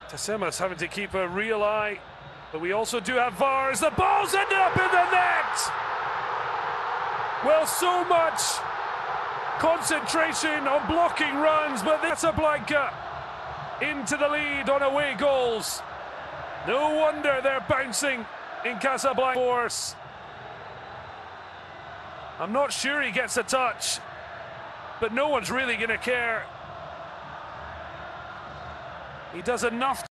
Tasema's having to keep a real eye, but we also do have VARs. The ball's ended up in the net! Well, so much concentration on blocking runs, but Casablanca into the lead on away goals. No wonder they're bouncing in Casablanca force. I'm not sure he gets a touch, but no one's really going to care. He does enough.